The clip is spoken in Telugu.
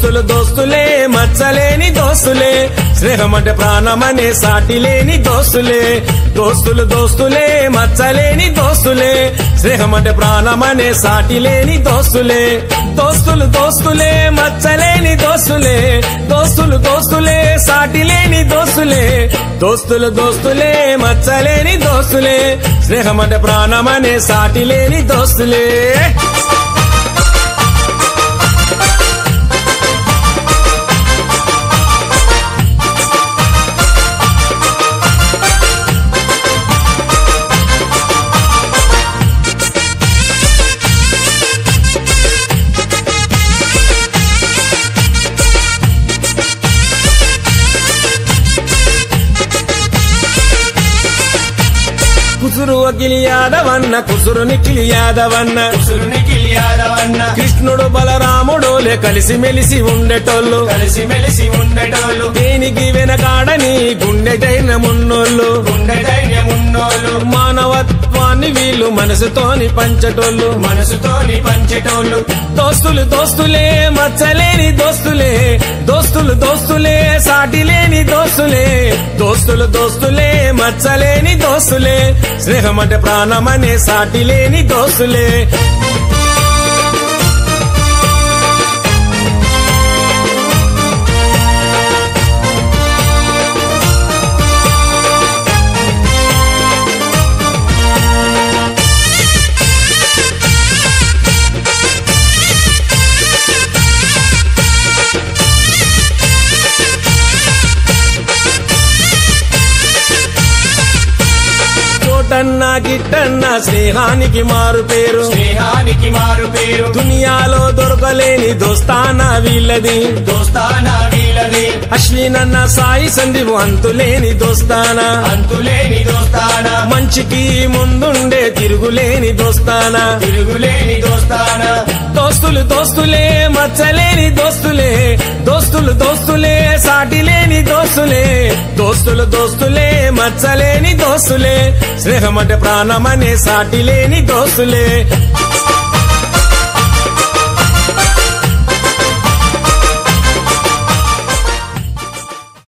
దోస్తులు దోస్తులే మచ్చలేని దోస్తులే స్నేహమంటే ప్రాణమనే సాటి లేని దోస్తులే దోస్తులు దోస్తులే మచ్చలేని దోస్తులే స్నేహమంటే ప్రాణమనే సాటి లేని దోస్తులే దోస్తులు దోస్తులే మచ్చలేని దోస్తులే దోస్తులు దోస్తులే సాటి లేని దోస్తులే దోస్తులు దోస్తులే మచ్చలేని దోస్తులే స్నేహమంటే ప్రాణమనే సాటి లేని దోస్తులే కుసురు అఖిలి యాదవన్న కుసురు నిఖిలి యాదవన్న కృష్ణుడు బలరాముడోలే కలిసి మెలిసి ఉండేటోళ్ళు దేనికి వెనకాడని గుండె ధైర్యమున్నోళ్ళు మానవత్వాన్ని వీళ్ళు మనసుతోని పంచటోళ్ళు దోస్తులు దోస్తులే మచ్చలేని దోస్తులే దోస్తులు దోస్తులే సాటి లేని దోస్తులే దోస్తులు దోస్తులే మచ్చలేని దోస్తులే స్నేహమంటే ప్రాణమనే సాటి లేని దోస్తులే తోటన్నా గిట్టన్నా స్నేహానికి మారు పేరు దునియాలో దొరకలేని దోస్తానా వీళ్ళది అశ్వినన్న సాయి సందీపు అంతులేని దోస్తానా మంచికి ముందుండే తిరుగులేని దోస్తానా దోస్తులు దోస్తులే మచ్చలేని దోస్తులే దోస్తులు దోస్తులే సాటి లేని దోస్తులే దోస్తులు దోస్తులే మచ్చలేని దోస్తులే స్నేహమంటే ప్రాణమనే సాటి లేని దోస్తులే